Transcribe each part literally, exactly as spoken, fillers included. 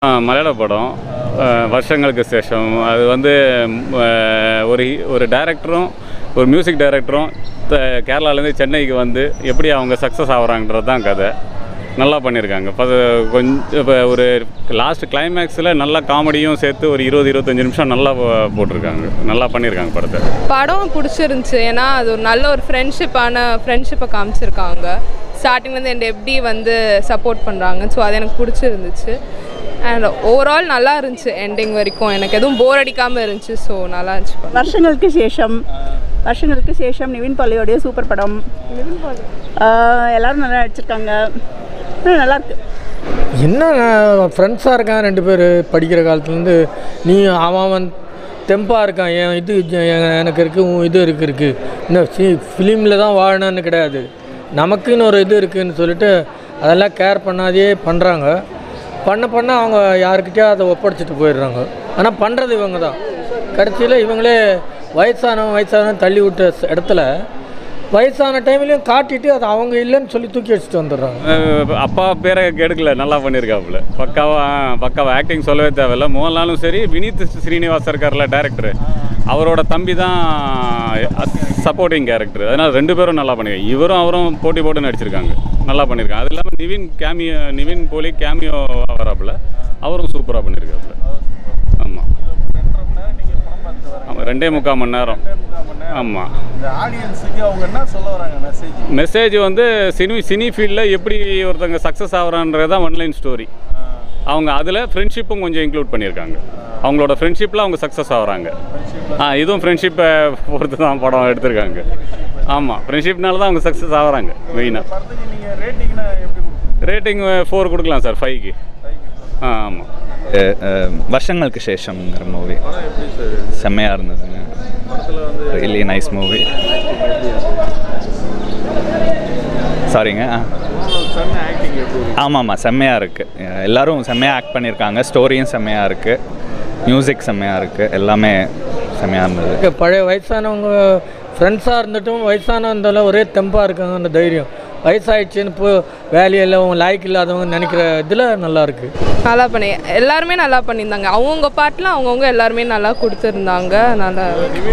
மலையாள படம் வருஷங்களுக்கு சேஷம். அது வந்து ஒரு ஒரு டைரக்டரும் ஒரு மியூசிக் டைரக்டரும் கேரளாலேருந்து சென்னைக்கு வந்து எப்படி அவங்க சக்ஸஸ் ஆகிறாங்கன்றது தான் கதை. நல்லா பண்ணியிருக்காங்க. இப்போ கொஞ்சம் இப்போ ஒரு லாஸ்ட் கிளைமேக்ஸில் நல்லா காமெடியும் சேர்த்து ஒரு இருபது இருபத்தஞ்சி நிமிஷம் நல்லா போட்டிருக்காங்க. நல்லா பண்ணியிருக்காங்க படத்தை. படம் பிடிச்சிருந்துச்சு. ஏன்னா அது ஒரு நல்ல ஒரு ஃப்ரெண்ட்ஷிப்பான ஃப்ரெண்ட்ஷிப்பை காமிச்சிருக்காங்க. ஸ்டார்டிங்லேருந்து என் எப்படி வந்து சப்போர்ட் பண்ணுறாங்க. ஸோ அது எனக்கு பிடிச்சிருந்துச்சு. அண்ட் ஓவரால் நல்லா இருந்துச்சு. எண்டிங் வரைக்கும் எனக்கு எதுவும் போர் அடிக்காமல் இருந்துச்சு. ஸோ நல்லா இருந்துச்சு. வருஷங்களுக்கு சேஷம் வருஷங்களுக்கு சேஷம் நிவின் பாலியோடைய சூப்பர் படம். நிவின் பாலி எல்லோரும் நல்லா நடிச்சிருக்காங்க. நல்லாயிருக்கு. என்ன ஃப்ரெண்ட்ஸாக இருக்கான் ரெண்டு பேர் படிக்கிற காலத்துலேருந்து. நீ அவன் தெம்பாக இருக்கான். என் இது எனக்கு இருக்குது, உன் இது இருக்குது இருக்குது இன்னும் சி ஃபிலிமில் தான் வாழணும்னு கிடையாது, நமக்குன்னு ஒரு இது இருக்குதுன்னு சொல்லிட்டு அதெல்லாம் கேர் பண்ணாதே பண்ணுறாங்க. பண்ண பண்ண அவங்க யாருக்கிட்டே அதை ஒப்படைச்சிட்டு போயிடுறாங்க. ஆனால் பண்ணுறது இவங்க தான். கடைசியில் இவங்களே வயசானவன் வயசானவன் தள்ளி விட்ட இடத்துல வயசான டைம்லேயும் காட்டிட்டு அது அவங்க இல்லைன்னு சொல்லி தூக்கி வச்சுட்டு வந்துடுறாங்க. அப்பா பேரை கெடுக்கல, நல்லா பண்ணியிருக்காப்புல. பக்காவா பக்காவா ஆக்டிங் சொல்லவே தேவையில்லை. மோகன்லாலும் சரி, வினீத் ஸ்ரீனிவாஸ் இருக்கார்ல டேரக்டர், அவரோட தம்பி தான் சப்போர்ட்டிங் கேரக்டர். அதனால் ரெண்டு பேரும் நல்லா பண்ணியிருக்காங்க. இவரும் அவரும் போட்டி போட்டு நடிச்சிருக்காங்க. நல்லா பண்ணியிருக்காங்க. அது இல்லாமல் நிவின் கேமியோ நிவின் போலி கேமியோ வராப்புல, அவரும் சூப்பராக பண்ணியிருக்காப்புல. ஆமாம் ஆமாம் ரெண்டே முக்கால் மணி நேரம். ஆமாம். மெசேஜ் வந்து சினி சினி ஃபீல்டில் எப்படி ஒருத்தங்க சக்ஸஸ் ஆகிறான்றது தான் ஒன்லைன் ஸ்டோரி. அவங்க அதில் ஃப்ரெண்ட்ஷிப்பும் கொஞ்சம் இன்க்ளூட் பண்ணியிருக்காங்க. அவங்களோட ஃப்ரெண்ட்ஷிப்பில் அவங்க சக்ஸஸ் ஆகிறாங்க. ஆ இதுவும் ஃப்ரெண்ட்ஷிப்பை பொறுத்து தான் படம் எடுத்திருக்காங்க. ஆமாம், ஃப்ரெண்ட்ஷிப்னால தான் அவங்க சக்ஸஸ் ஆகிறாங்க. மெயினாக ரேட்டிங் ஃபோர் கொடுக்கலாம் சார், ஃபைவ்க்கு. ஆ ஆமாம். வருஷங்களுக்கு சேஷம்ங்கிற மூவி செம்மையாக இருந்ததுங்க. Really nice movie. சாரிங்க. ஆமாம் ஆமாம் செம்மையாக இருக்குது. எல்லோரும் செம்மையாக ஆக்ட் பண்ணியிருக்காங்க. ஸ்டோரியும் செம்மையாக இருக்குது. மியூசிக் செம்மையாக இருக்குது. எல்லாமே செம்மையாக இருந்தது. பழைய வயசானவங்க ஃப்ரெண்ட்ஸாக இருந்துட்டும் வயசானவங்க இருந்தாலும் ஒரே தெம்பாக இருக்காங்க. அந்த தைரியம் வயசாகிடுச்சின்னு இப்போ வேலையில் அவங்க லாய்க்கு இல்லாதவங்க நினைக்கிற இதில் நல்லாயிருக்கு. நல்லா பண்ணி எல்லாருமே நல்லா பண்ணியிருந்தாங்க. அவங்கவுங்க பாட்டில் அவங்கவுங்க எல்லாருமே நல்லா கொடுத்துருந்தாங்க. நல்லா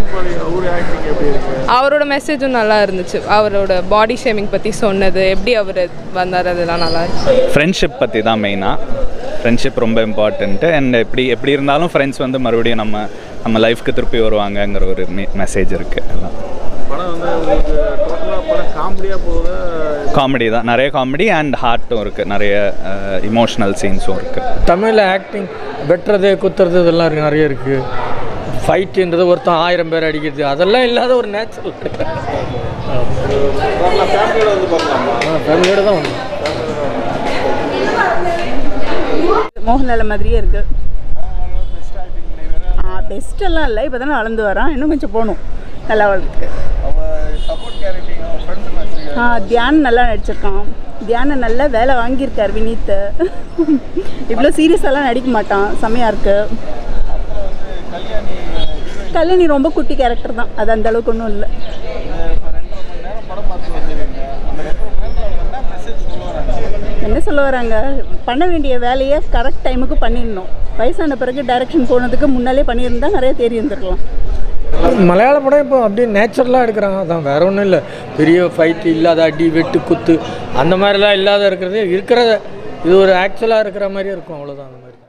அவரோட மெசேஜும் நல்லா இருந்துச்சு. அவரோட பாடி ஷேமிங் பற்றி சொன்னது, எப்படி அவர் வந்தார், அதெல்லாம் நல்லா இருந்துச்சு. ஃப்ரெண்ட்ஷிப் பற்றி தான் மெயினாக. ஃப்ரெண்ட்ஷிப் ரொம்ப இம்பார்ட்டண்ட்டு. அண்ட் எப்படி எப்படி இருந்தாலும் ஃப்ரெண்ட்ஸ் வந்து மறுபடியும் நம்ம நம்ம லைஃப்க்கு திருப்பி வருவாங்கங்கிற ஒரு மெசேஜ் இருக்குது. எல்லாம் காமெடி தான், நிறைய காமெடி அண்ட் ஹார்ட்டும் இருக்குது, நிறைய இமோஷ்னல் சீன்ஸும் இருக்குது. தமிழில் ஆக்டிங் வெட்டுறது குத்துறது இதெல்லாம் இருக்குது, நிறைய இருக்குது. ஃபைட்டுன்றது ஒருத்தன் ஆயிரம் பேர் அடிக்கிறது அதெல்லாம் இல்லாத ஒரு நேச்சுரல். ஃபேமிலியோடு தான் வந்து மோகன்லால் மாதிரியே இருக்குது. ஆ பெஸ்ட்டெல்லாம் இல்லை, இப்போ தானே வளர்ந்து வரான், இன்னும் கொஞ்சம் போகணும். நல்லா வளர்த்துருக்கு. ஆ தியான் நல்லா நடிச்சிருக்கான். தியான நல்லா வேலை வாங்கியிருக்கார் வினீத். இவ்வளோ சீரியஸாலாம் நடிக்க மாட்டான், செம்மையாக இருக்குது. கல்யாணி ரொம்ப குட்டி கேரக்டர் தான், அது அந்த அளவுக்கு ஒன்றும் இல்லை. என்ன சொல்ல வராங்க, பண்ண வேண்டிய வேலையை கரெக்ட் டைமுக்கு பண்ணிடணும். வயசான பிறகு டைரக்ஷன் போனதுக்கு முன்னாலே பண்ணியிருந்தால் நிறைய தேடி இருந்துருக்கலாம். மலையாள படம் இப்போ அப்படியே நேச்சுரலாக எடுக்கிறாங்க. அதான் வேற ஒன்றும் இல்லை. பெரிய ஃபைட்டு இல்லாத அடி வெட்டு குத்து அந்த மாதிரிலாம் இல்லாத இருக்கிறது இருக்கிறத இது ஒரு ஆக்சுவலாக இருக்கிற மாதிரியே இருக்கும். அவ்வளோதான். அந்த மாதிரி